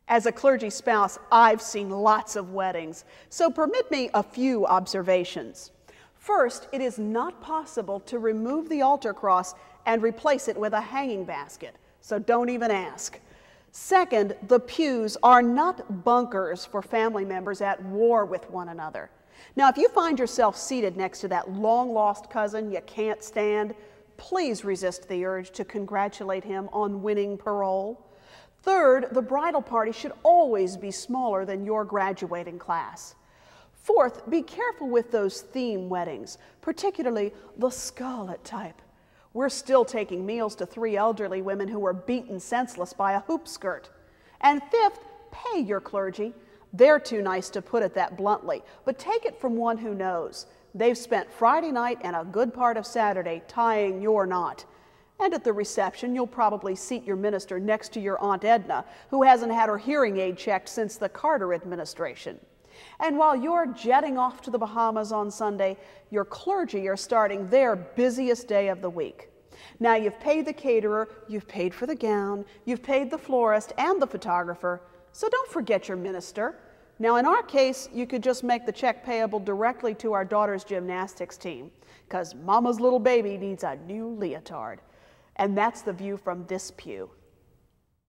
As a clergy spouse, I've seen lots of weddings, so permit me a few observations. First, it is not possible to remove the altar cross and replace it with a hanging basket, so don't even ask. Second, the pews are not bunkers for family members at war with one another. Now, if you find yourself seated next to that long-lost cousin you can't stand, please resist the urge to congratulate him on winning parole. Third, the bridal party should always be smaller than your graduating class. Fourth, be careful with those theme weddings, particularly the scarlet type. We're still taking meals to 3 elderly women who were beaten senseless by a hoop skirt. And fifth, pay your clergy. They're too nice to put it that bluntly, but take it from one who knows. They've spent Friday night and a good part of Saturday tying your knot. And at the reception, you'll probably seat your minister next to your Aunt Edna, who hasn't had her hearing aid checked since the Carter administration. And while you're jetting off to the Bahamas on Sunday, your clergy are starting their busiest day of the week. Now, you've paid the caterer, you've paid for the gown, you've paid the florist and the photographer, so don't forget your minister. Now, in our case, you could just make the check payable directly to our daughter's gymnastics team, because Mama's little baby needs a new leotard. And that's the view from this pew.